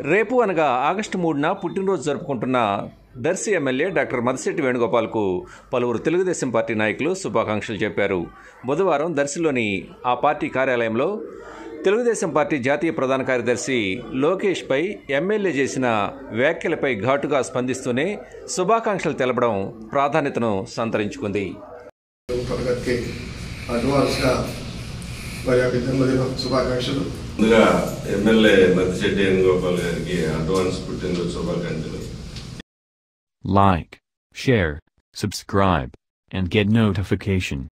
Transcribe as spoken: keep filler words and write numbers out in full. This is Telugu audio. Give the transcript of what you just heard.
రేపు అనగా ఆగస్టు మూడున పుట్టినరోజు జరుపుకుంటున్న దర్శి ఎమ్మెల్యే డాక్టర్ మదిశెట్టి వేణుగోపాల్కు పలువురు తెలుగుదేశం పార్టీ నాయకులు శుభాకాంక్షలు చెప్పారు. బుధవారం దర్శిలోని ఆ పార్టీ కార్యాలయంలో తెలుగుదేశం పార్టీ జాతీయ ప్రధాన కార్యదర్శి లోకేష్పై ఎమ్మెల్యే చేసిన వ్యాఖ్యలపై ఘాటుగా స్పందిస్తూనే శుభాకాంక్షలు తెలపడం ప్రాధాన్యతను సంతరించుకుంది. శుభాకాంక్షలు. ముందుగా ఎమ్మెల్యే మదిశెట్టి వేణుగోపాల్ గారికి అడ్వాన్స్ పుట్టినరోజు శుభాకాంక్షలు. Like, share, subscribe, and get notification.